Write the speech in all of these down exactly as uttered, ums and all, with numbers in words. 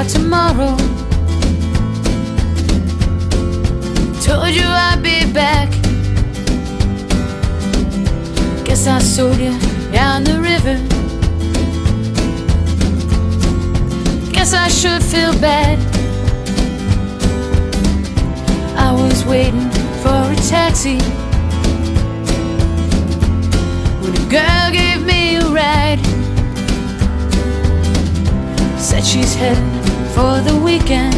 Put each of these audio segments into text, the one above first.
about tomorrow. Told you I'd be back. Guess I sold you down the river. Guess I should feel bad. I was waiting for a taxi when a girl gave me a ride. Said she's heading for the weekend,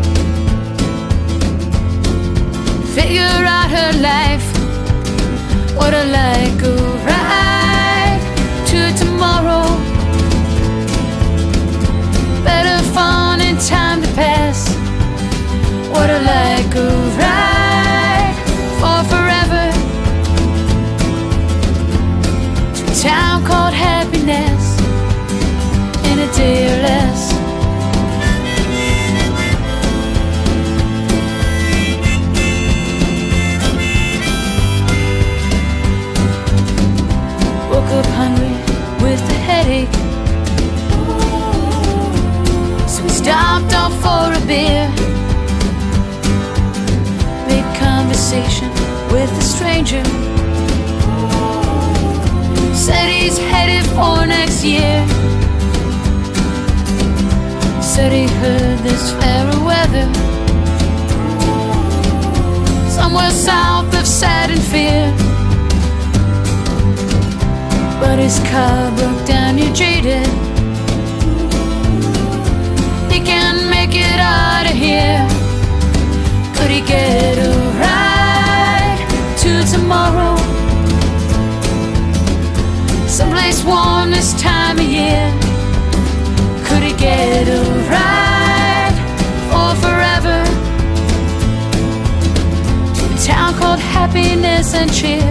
figure out her life. What a like a ride to tomorrow. Better fun and time to pass. What a like a ride for forever to a town called happiness in a day or less. Woke up hungry with a headache, so we stopped off for a beer. Made conversation with a stranger. Said he's headed for next year. Said he heard there's fairer weather somewhere south of sad and fear. But his car broke down, you're jaded. He can't make it out of here. Could he get a ride to tomorrow? Someplace warm this time of year. Could he get a ride for forever to a town called happiness and cheer?